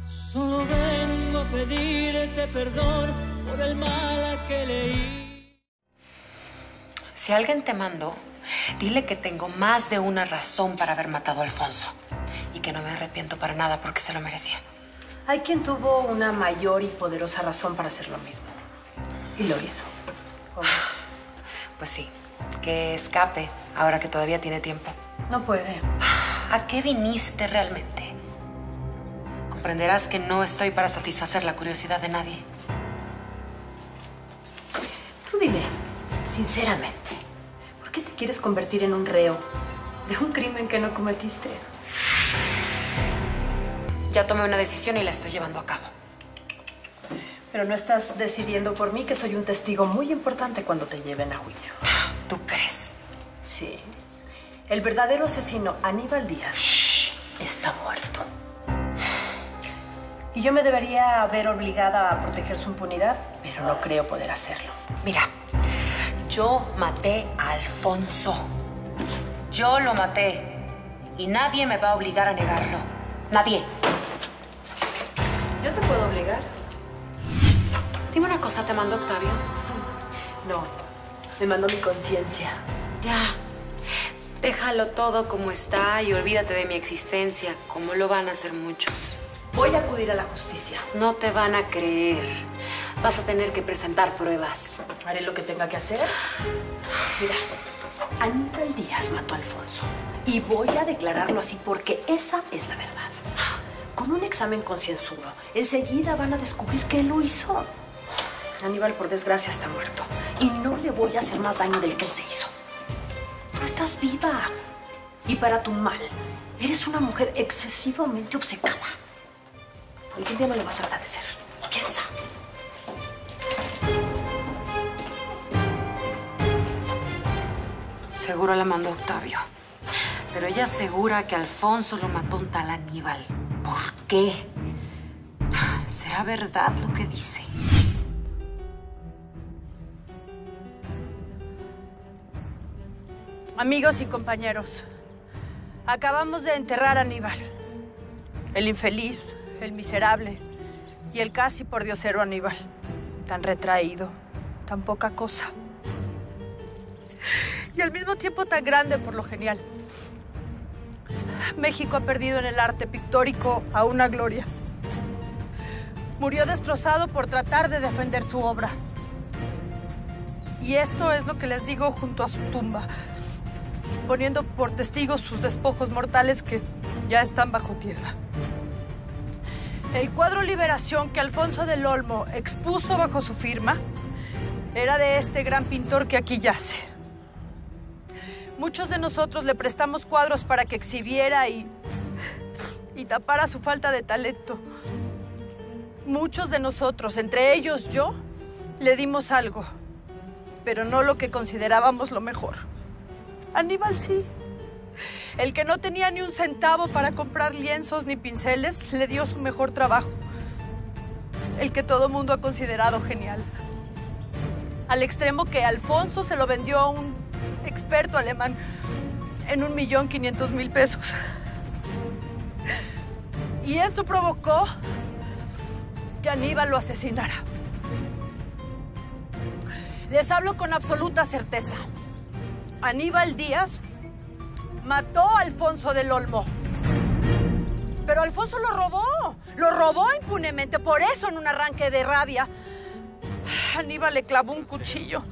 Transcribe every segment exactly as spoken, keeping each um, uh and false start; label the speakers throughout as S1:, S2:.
S1: Solo vengo a pedirte perdón por el mal que leí.
S2: Si alguien te mandó, dile que tengo más de una razón para haber matado a Alfonso. Y que no me arrepiento para nada porque se lo merecía.
S3: Hay quien tuvo una mayor y poderosa razón para hacer lo mismo. Y lo hizo. ¿Cómo?
S2: Pues sí, que escape ahora que todavía tiene tiempo.
S3: No puede.
S2: ¿A qué viniste realmente? Comprenderás que no estoy para satisfacer la curiosidad de nadie.
S3: Tú dime, sinceramente, ¿por qué te quieres convertir en un reo de un crimen que no cometiste?
S2: Ya tomé una decisión y la estoy llevando a cabo.
S3: Pero no estás decidiendo por mí, que soy un testigo muy importante cuando te lleven a juicio.
S2: ¿Tú crees?
S3: Sí. El verdadero asesino, Aníbal Díaz, Shh. está muerto. Y yo me debería ver obligada a proteger su impunidad, pero no creo poder hacerlo.
S2: Mira, yo maté a Alfonso. Yo lo maté. Y nadie me va a obligar a negarlo. Nadie.
S3: ¿Yo te puedo obligar?
S2: Dime una cosa, ¿te mandó Octavio?
S3: No, me mandó mi conciencia.
S2: Ya. Déjalo todo como está y olvídate de mi existencia, como lo van a hacer muchos.
S3: Voy a acudir a la justicia.
S2: No te van a creer. Vas a tener que presentar pruebas.
S3: Haré lo que tenga que hacer. Mira, Aníbal Díaz mató a Alfonso. Y voy a declararlo así porque esa es la verdad. Con un examen concienzudo, enseguida van a descubrir que él lo hizo. Aníbal, por desgracia, está muerto. Y no le voy a hacer más daño del que él se hizo. Tú estás viva. Y para tu mal, eres una mujer excesivamente obcecada. Algún día me lo vas a agradecer. ¿Quién sabe?
S2: Seguro la mandó Octavio. Pero ella asegura que Alfonso lo mató un tal Aníbal. ¿Por qué? ¿Será verdad lo que dice?
S4: Amigos y compañeros, acabamos de enterrar a Aníbal. El infeliz, el miserable y el casi pordiosero Aníbal. Tan retraído, tan poca cosa. Y al mismo tiempo tan grande por lo genial. México ha perdido en el arte pictórico a una gloria. Murió destrozado por tratar de defender su obra. Y esto es lo que les digo junto a su tumba, poniendo por testigos sus despojos mortales que ya están bajo tierra. El cuadro Liberación que Alfonso del Olmo expuso bajo su firma era de este gran pintor que aquí yace. Muchos de nosotros le prestamos cuadros para que exhibiera y, y tapara su falta de talento. Muchos de nosotros, entre ellos yo, le dimos algo, pero no lo que considerábamos lo mejor. Aníbal sí. El que no tenía ni un centavo para comprar lienzos ni pinceles, le dio su mejor trabajo. El que todo mundo ha considerado genial. Al extremo que Alfonso se lo vendió a un experto alemán en un millón quinientos mil pesos. Y esto provocó que Aníbal lo asesinara. Les hablo con absoluta certeza. Aníbal Díaz mató a Alfonso del Olmo. Pero Alfonso lo robó. Lo robó impunemente. Por eso, en un arranque de rabia, Aníbal le clavó un cuchillo.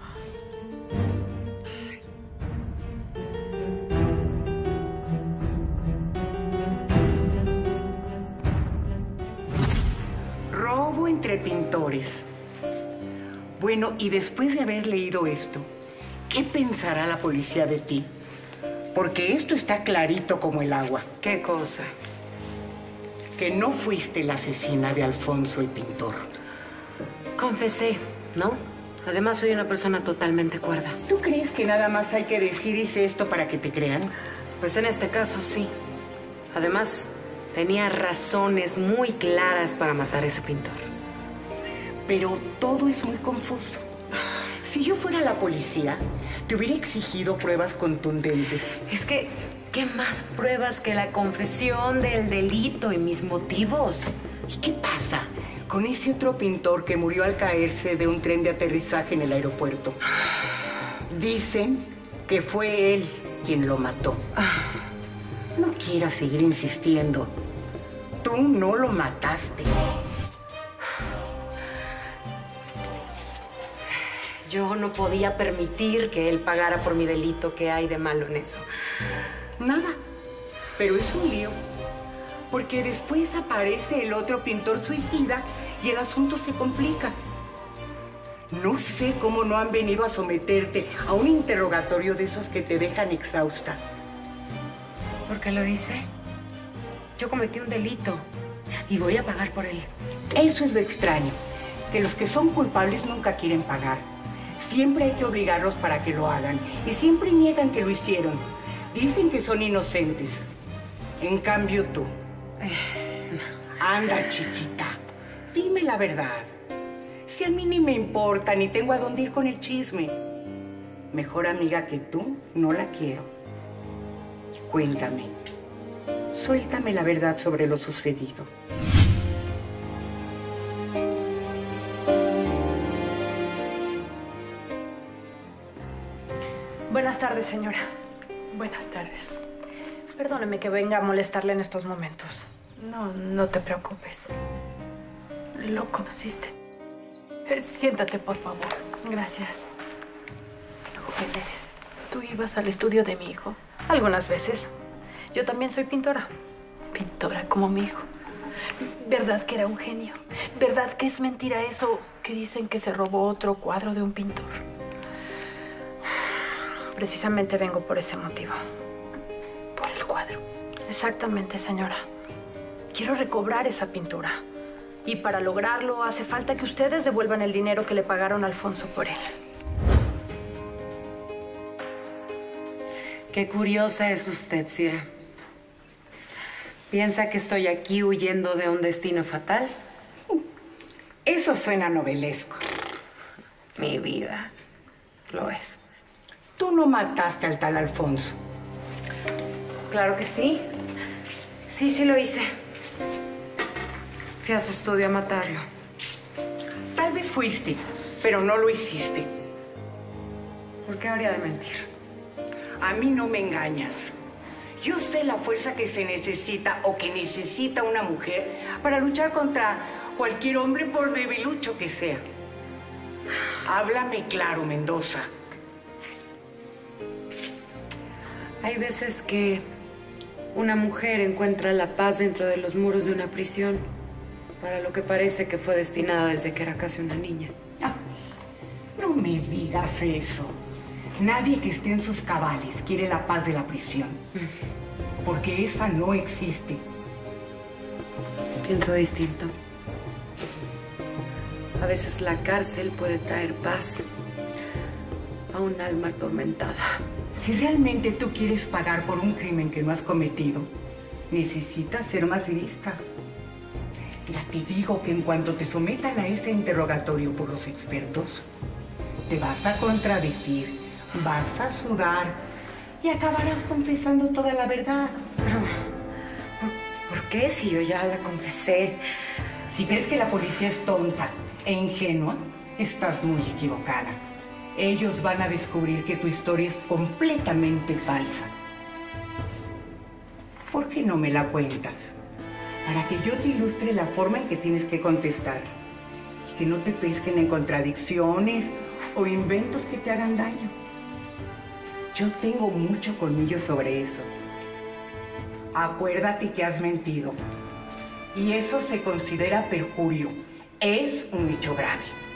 S5: Robo entre pintores. Bueno, y después de haber leído esto, ¿qué pensará la policía de ti? Porque esto está clarito como el agua.
S2: ¿Qué cosa?
S5: Que no fuiste la asesina de Alfonso el pintor.
S2: Confesé, ¿no? Además, soy una persona totalmente cuerda.
S5: ¿Tú crees que nada más hay que decir hice esto para que te crean?
S2: Pues en este caso, sí. Además, tenía razones muy claras para matar a ese pintor.
S5: Pero todo es muy confuso. Si yo fuera la policía, te hubiera exigido pruebas contundentes.
S2: Es que, ¿qué más pruebas que la confesión del delito y mis motivos?
S5: ¿Y qué pasa con ese otro pintor que murió al caerse de un tren de aterrizaje en el aeropuerto? Dicen que fue él quien lo mató. No quieras seguir insistiendo. Tú no lo mataste.
S2: Yo no podía permitir que él pagara por mi delito. ¿Qué hay de malo en eso?
S5: Nada. Pero es un lío. Porque después aparece el otro pintor suicida y el asunto se complica. No sé cómo no han venido a someterte a un interrogatorio de esos que te dejan exhausta.
S2: ¿Por qué lo dice? Yo cometí un delito y voy a pagar por él.
S5: Eso es lo extraño, que los que son culpables nunca quieren pagar. Siempre hay que obligarlos para que lo hagan y siempre niegan que lo hicieron. Dicen que son inocentes. En cambio tú... Anda, chiquita, dime la verdad. Si a mí ni me importa, ni tengo a dónde ir con el chisme. Mejor amiga que tú, no la quiero. Cuéntame. Suéltame la verdad sobre lo sucedido.
S4: Buenas tardes, señora.
S3: Buenas tardes.
S4: Perdóneme que venga a molestarle en estos momentos.
S3: No, no te preocupes. ¿Lo conociste? Eh, siéntate, por favor.
S4: Gracias.
S3: ¿Quién eres? ¿Tú ibas al estudio de mi hijo?
S4: Algunas veces. Yo también soy pintora.
S3: Pintora como mi hijo. ¿Verdad que era un genio? ¿Verdad que es mentira eso que dicen que se robó otro cuadro de un pintor?
S4: Precisamente vengo por ese motivo.
S3: ¿Por el cuadro?
S4: Exactamente, señora. Quiero recobrar esa pintura. Y para lograrlo hace falta que ustedes devuelvan el dinero que le pagaron a Alfonso por él.
S2: Qué curiosa es usted, Cira. ¿Piensa que estoy aquí huyendo de un destino fatal?
S5: Eso suena novelesco.
S2: Mi vida lo es.
S5: Tú no mataste al tal Alfonso.
S2: Claro que sí. Sí, sí lo hice. Fui a su estudio a matarlo.
S5: Tal vez fuiste, pero no lo hiciste.
S2: ¿Por qué habría de mentir?
S5: A mí no me engañas. Yo sé la fuerza que se necesita o que necesita una mujer para luchar contra cualquier hombre, por debilucho que sea. Háblame claro, Mendoza.
S2: Hay veces que una mujer encuentra la paz dentro de los muros de una prisión, para lo que parece que fue destinada desde que era casi una niña.
S5: Ah, no me digas eso. Nadie que esté en sus cabales quiere la paz de la prisión, porque esa no existe.
S2: Pienso distinto. A veces la cárcel puede traer paz a un alma atormentada.
S5: Si realmente tú quieres pagar por un crimen que no has cometido, necesitas ser más lista. Ya te digo que en cuanto te sometan a ese interrogatorio por los expertos, te vas a contradecir, vas a sudar y acabarás confesando toda la verdad.
S2: Pero, ¿por, ¿por qué si yo ya la confesé?
S5: Si crees que la policía es tonta e ingenua, estás muy equivocada. Ellos van a descubrir que tu historia es completamente falsa. ¿Por qué no me la cuentas? Para que yo te ilustre la forma en que tienes que contestar. Y que no te pesquen en contradicciones o inventos que te hagan daño. Yo tengo mucho colmillo sobre eso. Acuérdate que has mentido. Y eso se considera perjurio. Es un hecho grave.